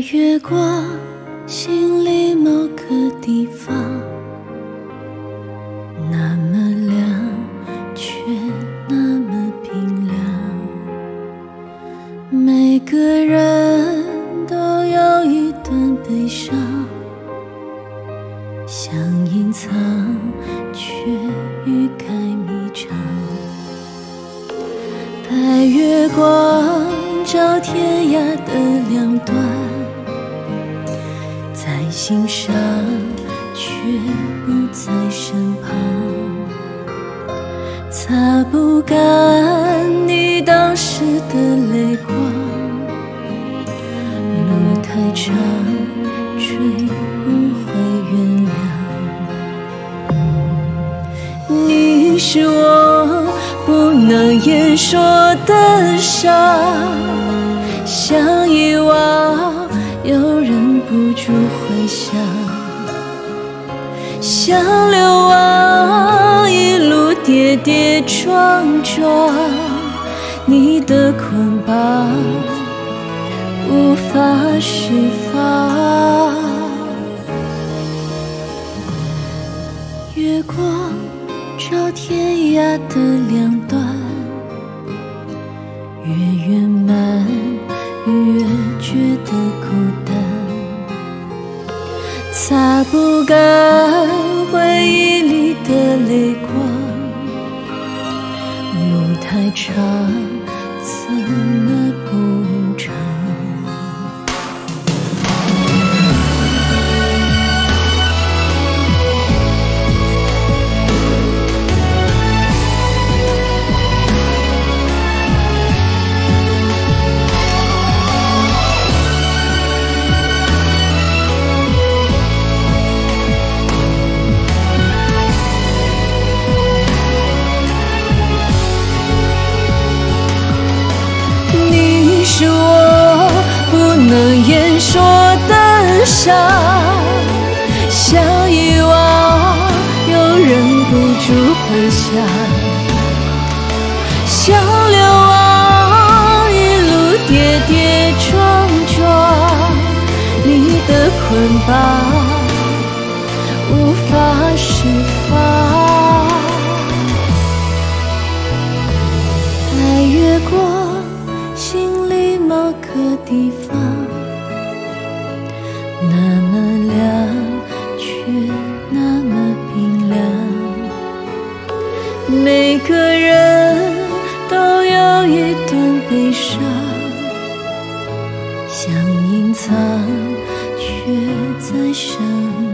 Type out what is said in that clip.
月光，心里某个地方，那么亮，却那么冰凉。每个人都有一段悲伤，想隐藏，却欲盖弥彰。白月光照天涯的两端，在心上，却不在身旁。擦不干你当时的泪光，路太长，追不回原谅。你是我不能言说的伤，想遗忘又忍不住回想，像流亡一路跌跌撞撞，你的捆绑无法释放。月光照天涯的两端，越圆满越觉得孤单，擦不干回忆里的泪光，路太长，怎么补偿？是我不能言说的伤，想遗忘又忍不住回想，像流亡一路跌跌撞撞，你的捆绑无法释放。白月光心里某个地方，那么亮，却那么冰凉。每个人都有一段悲伤，想隐藏，却在身